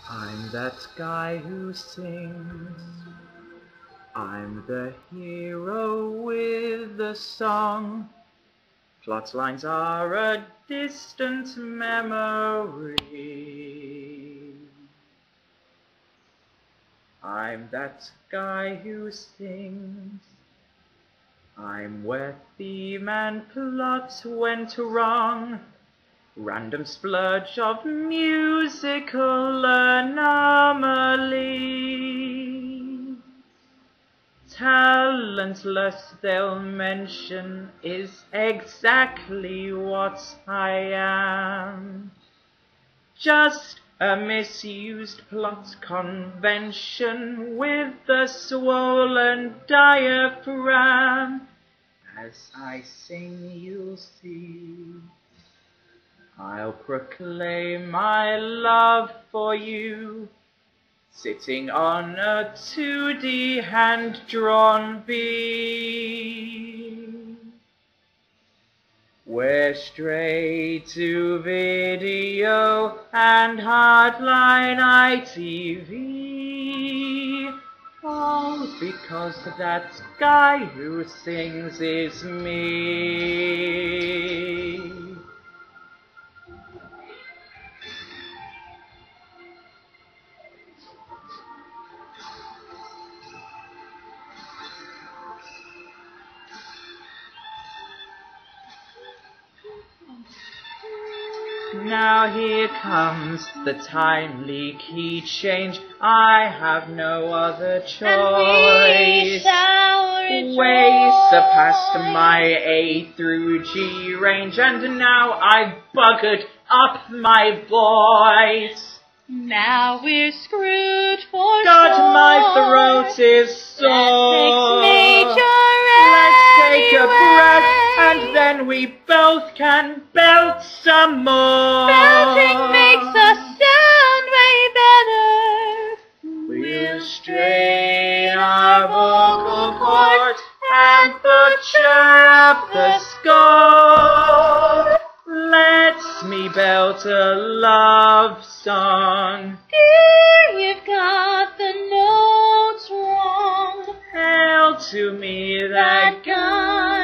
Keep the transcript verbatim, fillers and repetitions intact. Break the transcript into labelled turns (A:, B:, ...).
A: I'm that guy who sings. I'm the hero with the song. Plot lines are a distant memory. I'm that guy who sings. I'm where theme and plot went wrong. Random splurge of musical anomaly. Talentless, they'll mention, is exactly what I am. Just a misused plot convention with a swollen diaphragm. As I sing, you'll see. I'll proclaim my love for you, sitting on a two D hand-drawn bee. We're straight to video and hardline I T V, all because that guy who sings is me. Now here comes the timely key change. I have no other choice. Way surpassed my A through G range, and now I've buggered up my voice.
B: Now we're screwed for
A: God,
B: sure.
A: my throat is sore.
B: Let's
A: take a breath, and then we both can belt some more.
B: Belting makes us sound way better.
A: We'll strain our vocal cords and butcher up the score. Let's me belt a love song.
B: Dear, you've got the notes wrong.
A: Hail to me that
B: That guy